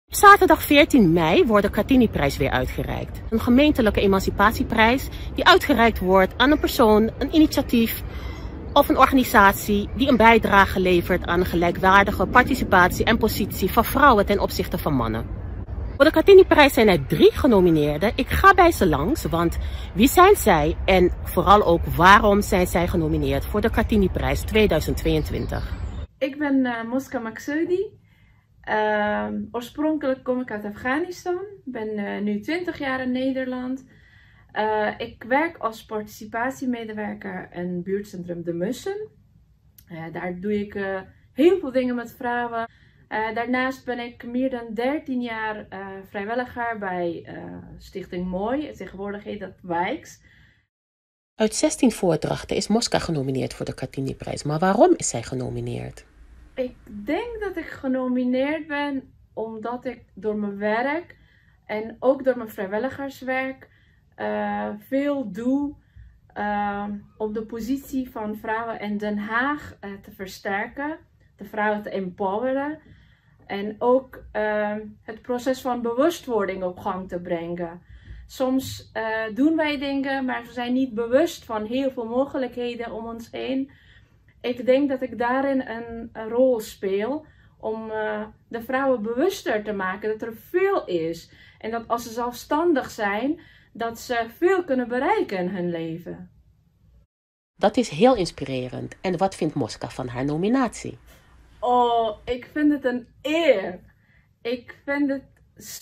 Zaterdag 14 mei wordt de Cattini-prijs weer uitgereikt. Een gemeentelijke emancipatieprijs die uitgereikt wordt aan een persoon, een initiatief of een organisatie die een bijdrage levert aan een gelijkwaardige participatie en positie van vrouwen ten opzichte van mannen. Voor de Cattini-prijs zijn er 3 genomineerden. Ik ga bij ze langs, want wie zijn zij en vooral ook waarom zijn zij genomineerd voor de Cattini-prijs 2022? Ik ben Mosca Maksoudi. Oorspronkelijk kom ik uit Afghanistan. Ik ben nu 20 jaar in Nederland. Ik werk als participatiemedewerker in buurtcentrum De Mussen. Daar doe ik heel veel dingen met vrouwen. Daarnaast ben ik meer dan 13 jaar vrijwilliger bij Stichting Mooi. Tegenwoordig heet dat Wijks. Uit 16 voordrachten is Mosca genomineerd voor de Cattini-prijs. Maar waarom is zij genomineerd? Ik denk dat ik genomineerd ben omdat ik door mijn werk en ook door mijn vrijwilligerswerk veel doe om de positie van vrouwen in Den Haag te versterken, de vrouwen te empoweren en ook het proces van bewustwording op gang te brengen. Soms doen wij dingen, maar we zijn niet bewust van heel veel mogelijkheden om ons heen. Ik denk dat ik daarin een rol speel om de vrouwen bewuster te maken dat er veel is. En dat als ze zelfstandig zijn, dat ze veel kunnen bereiken in hun leven. Dat is heel inspirerend. En wat vindt Mosca van haar nominatie? Oh, ik vind het een eer. Ik vind het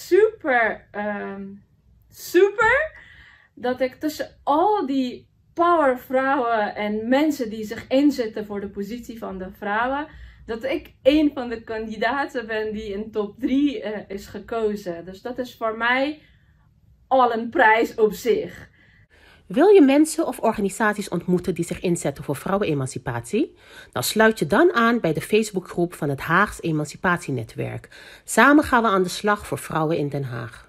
super dat ik tussen al die powervrouwen en mensen die zich inzetten voor de positie van de vrouwen, dat ik een van de kandidaten ben die in top 3 is gekozen. Dus dat is voor mij al een prijs op zich. Wil je mensen of organisaties ontmoeten die zich inzetten voor vrouwenemancipatie? Nou, sluit je dan aan bij de Facebookgroep van het Haags Emancipatienetwerk. Samen gaan we aan de slag voor vrouwen in Den Haag.